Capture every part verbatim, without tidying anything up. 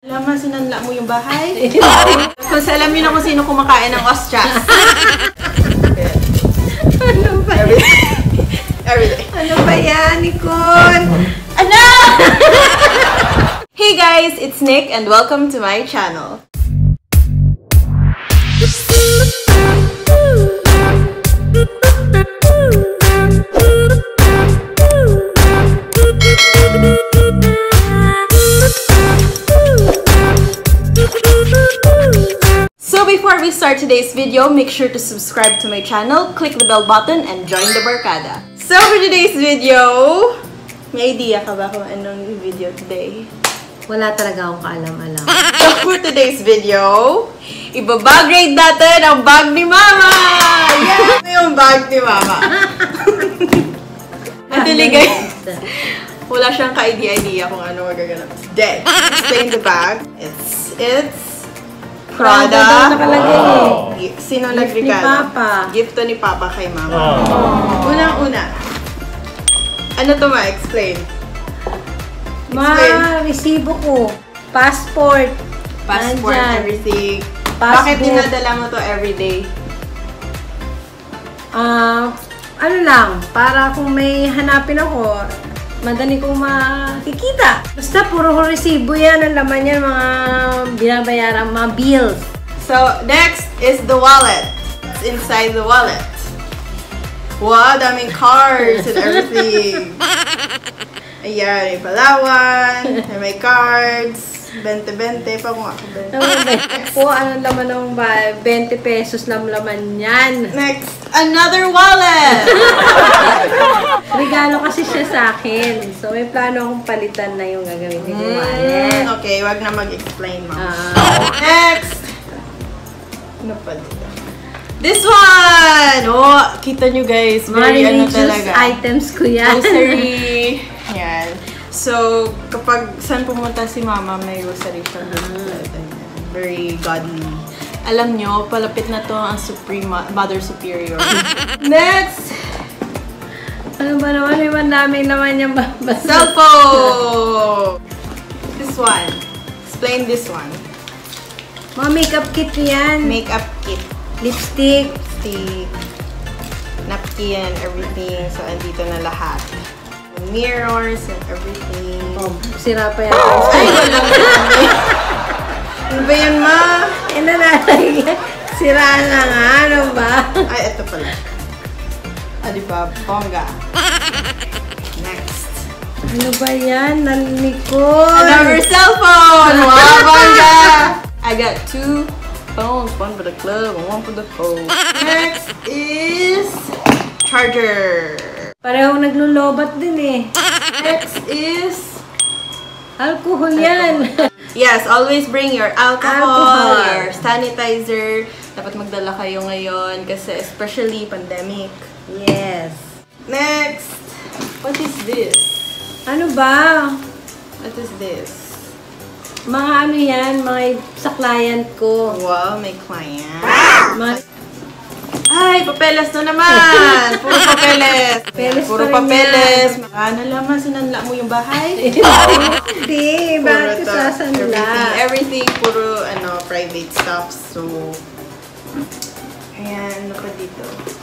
Lama, sinanla mo yung bahay? Kasi alam niyo na kung sino kumakain ng ostrich. Ano ba Every day. Every day. Ano ba yan, Nicole? Ano? Hey guys, it's Nick and welcome to my channel. So before we start today's video, make sure to subscribe to my channel, click the bell button, and join the barkada. So for today's video, may idea ka ba kung anong video today? Wala talaga akong kaalam-alam. So for today's video, ibabag grade natin ang bag ni Mama! Yeah! Ito yung bag ni Mama. Actually guys, wala siyang ka-idea-idea kung ano magaganap. Dead. Explain the bag. It's, it's Prada. Prada nakalagay eh. Sino Gift nagregalo? ni Papa. Gift to ni Papa kay Mama. Oh. Unang-una. Ano to ma? Explain. Ma, resibo ko. Passport. Passport, Nandyan. everything. Passbook. Bakit dinadala mo to everyday? Ah, ano lang, para kung may hanapin ako, madali kong makikita. Basta puro resibo yan. Ang laman yan, mga binabayaran, mga bills. So, next is the wallet. It's inside the wallet. Wow, daming cards and everything. Ayan, may Palawan, may cards, bente-bente pa kung ako bente. Po, ano laman ng ba? twenty pesos lang laman yan. Next, another wallet! Regalo kasi siya sa akin. So, may plano akong palitan na yung gagawin ni wallet. Mm, okay, wag na mag-explain, ma'am. Ah. Next! Ano pa dito? This one! Oh, kita nyo guys, Mga very ano religious talaga. items ko yan. Rosary. Yan. So, kapag saan pumunta si Mama, may rosary siya. Very godly. Alam nyo, palapit na to ang Supreme Mother Superior. Next! Ano ba naman? May mandaming naman yung babasa. Cellphone! This one. Explain this one. Mga makeup kit yan. Makeup kit. Lipstick. Stick. Napkin, everything. So, andito na lahat. Mirrors and everything. Oh, sira pa yan. Ay, walang dami. Ano ba yan, ma? Eh, nalalagay. Sira na nga. Ano ba? Ay, ito pala. Ah, di ba? Bongga. Next. Ano ba yan? Nalikod. Another cellphone! Wow, bongga! I got two phones. One for the club and one for the phone. Next is charger. Parehong naglulobat din eh. Next is Alcohol yan. yes, always bring your alcohol, Alcohol. your sanitizer. Dapat magdala kayo ngayon kasi especially pandemic. Yes. Next, what is this? Ano ba? What is this? Mga ano yan, mga sa client ko. Wow, may client. Mga Ay, papeles na naman! Puro papeles! Papeles Puro pa rin papeles! Ano laman, sinanla mo yung bahay? Hindi, bakit to- sasanla? Everything, everything, puro ano, private stuff. So, ayan, ano pa dito?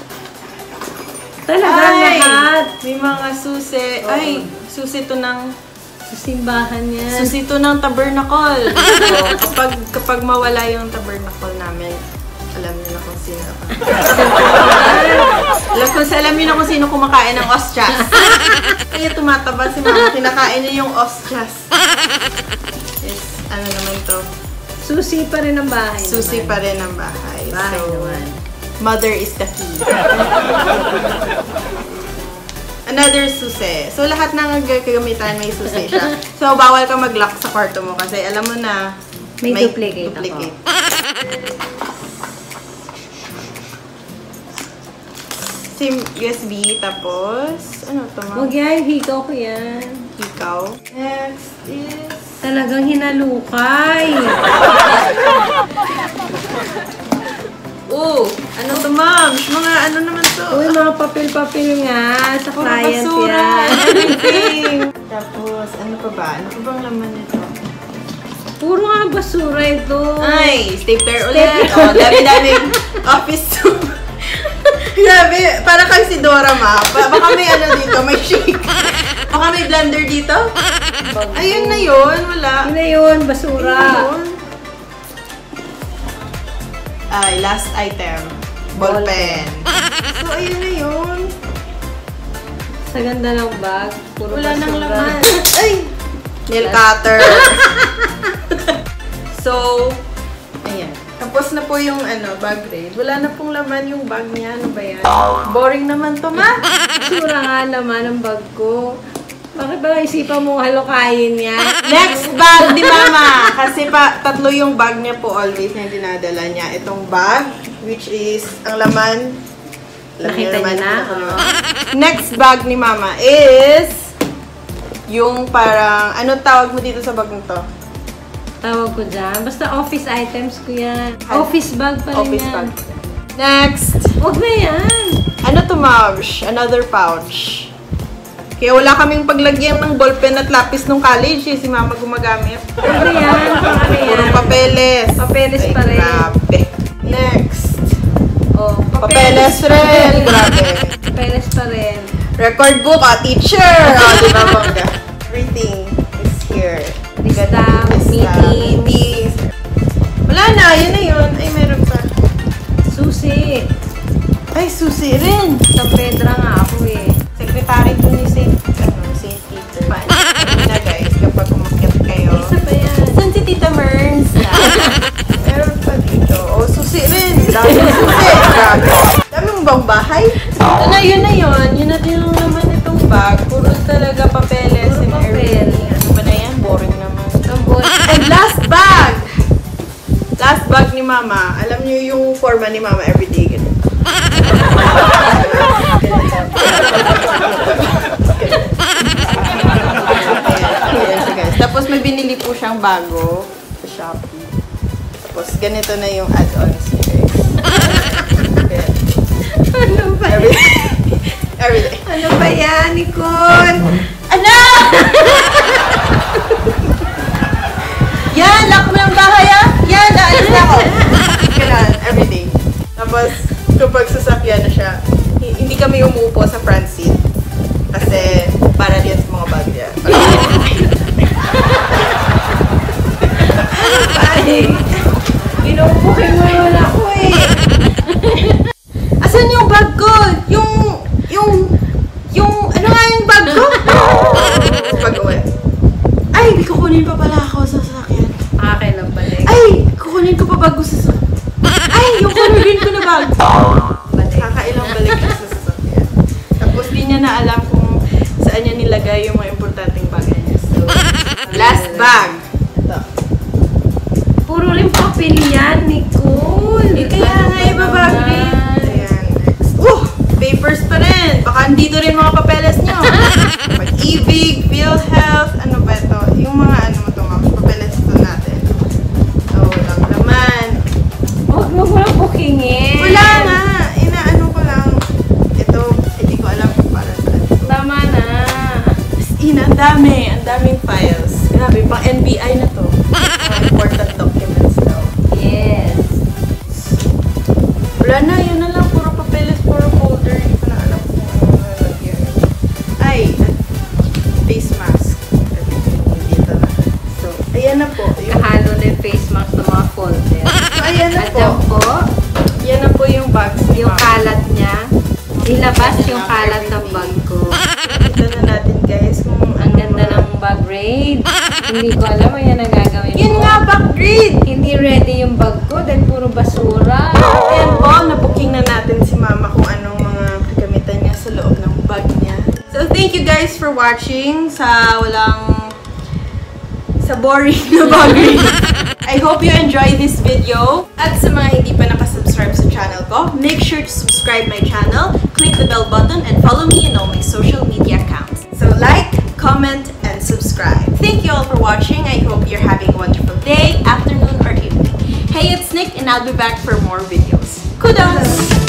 Talaga lahat. May mga susi. Oo. Ay, susi to ng, Sa simbahan yan. susi to ng tabernacle. So, kapag, kapag mawala yung tabernacle namin, alam niyo na kung sino. alam, kung, alam niyo na kung sino kumakain ng ostrich. Kaya tumataba si Mama, kinakain niya yung ostrich. Yes, ano naman to? Susi pa rin ang bahay. Susi naman. pa rin ang bahay. Bahay So, naman. mother is the key. Another susi. So, lahat ng gagamitan may susi siya. So, bawal ka mag-lock sa kwarto mo kasi alam mo na May duplicate ako. SIM U S B, tapos, ano to ma? Huwag yan, hikaw ko yan. Ikaw. Next is... Talagang hinalukay. Oh, ano to ma'am? Mga ano naman to? Uy, mga papel-papel nga sa Puro client basura, yan. everything. Tapos, ano pa ba? Ano pa bang laman nito? Puro nga basura ito. Ay, stapler ulit. Oh, dami-daming office soup. Grabe, para kang si Dora Ma. Ba baka may ano dito, may shake. Baka may blender dito. Ayun na yun, wala. Yun na yun, basura. Ayun. Ay, last item. Ballpen. So, ayun na yun. Sa ganda ng bag, puro Wala basura. nang laman. Ay! Nail cutter. So, ayan. Tapos na po yung ano, bag raid. Wala na pong laman yung bag niya. Ano ba yan? Boring naman to, ma. Basura nga naman ang bag ko. Bakit ba isipan mong halokayin yan? Next bag ni Mama. Kasi pa, tatlo yung bag niya po always na dinadala niya. Itong bag, which is, ang laman, alam niyo Nakita naman niyo na? ano. Next bag ni Mama is, yung parang, anong tawag mo dito sa bag nito? Tawag ko dyan. Basta office items ko yan. Ano? Office bag pa rin Office yan. bag. Next. Huwag na yan. Ano to, Mavs? Another pouch. Kaya wala kaming paglagyan ng ballpen at lapis nung college eh. Si Mama gumagamit. Ano yan? Pang ano yan? Puro papeles. Papeles Ay, pa rin. Grabe. Next. Oh, Papeles rin. Grabe. Papeles pa rin. Record book, ah, teacher. Oh, di ba, bongga? Everything is here. Lista, Lista, meetings. meetings. Wala na, yun na yun. Ay, meron pa. Susi. Ay, susi rin. Sa Pedra nga ako eh. Secretary po ni Saint ano, Saint Peter. Ayun na guys, kapag umakyat kayo. Isa pa yan. Saan si Tita Merns? Meron pa dito. Oh, susi rin. Dami susi. Grabe. Dami mo bang bahay? Ito na, yun na yun. Yun na din yung naman itong bag. Puro talaga papeles Puro and papel. everything. Ano ba na yan? Boring naman. Tambol. And last bag! Last bag ni Mama. Alam niyo yung forma ni Mama everyday. Ganun. Ayan siya guys. Tapos may binili po siyang bago sa Shopee. Tapos ganito na yung add-ons niya guys. Ayan. Ano ba yan? Everyday. Everyday. Ano ba yan, Nicole? Ano? Yan! Lock mo ng bahay ah! Yan! Naalis na ako! Ganun. Everyday. Tapos kapag sasakyan na siya, hi- hindi kami umuupo sa front seat. Kasi para din sa mga bag niya. Ay, inuupukin mo naman ako eh. Asan yung bag ko? Yung, yung, yung, ano nga yung bag ko? Pag uwi. Ay, kukunin pa pala ako sa sasakyan. Akin lang pala eh. Ay, kukunin ko pa bag ko sa sasakyan. Ay, yung color green ko na bag. Kakailang balik ko sa sasakyan. Tapos di niya na alam kung saan niya nilagay yung mga importanteng bagay niya. So, last bag. Ito. Puro rin papel yan, Nicole. Eh, kaya nga iba bag rin. Ayan, next. Uh! Papers pa rin. Baka andito rin mga papeles niyo. Pag-ibig, PhilHealth, ano ba ito? Yung mga ano mo ito, mga papeles ito natin. So, walang laman. Huwag mo mo lang bookingin. Wala nga. Inaano ko lang. Ito, hindi ko alam kung para saan. Tama na. As in, ang dami. Ang daming files. Grabe, pang N B I na to. Mga important documents daw. Yes. Wala na, yun na lang. Puro papeles, puro folder. Hindi ko na alam kung ano nalagyan. Ay, face mask. Dito na. So, ayan na po. Yung, Kahalo na yung face mask ng mga folder. so, ayan na At po. yan po, Yan na po yung bags. ni yung Mama. kalat niya. Ilabas yung kalat ng bag ko. Ito na natin guys kung Ang ganda ng bag raid. Hindi ko alam ano yan ang gagawin Yun mo. nga, back grade! Hindi ready yung bag ko dahil puro basura. Ayan po, na-booking na natin si Mama kung anong mga kagamitan niya sa loob ng bag niya. So, thank you guys for watching sa walang sa boring na bag read. I hope you enjoy this video. At sa mga hindi pa nakasubscribe sa channel ko, make sure to subscribe my channel, click the bell button, and follow me in all my social media accounts. So like, comment, and subscribe. Thank you all for watching. I hope you're having a wonderful day, afternoon, or evening. Hey, it's Nick, and I'll be back for more videos. Kudos!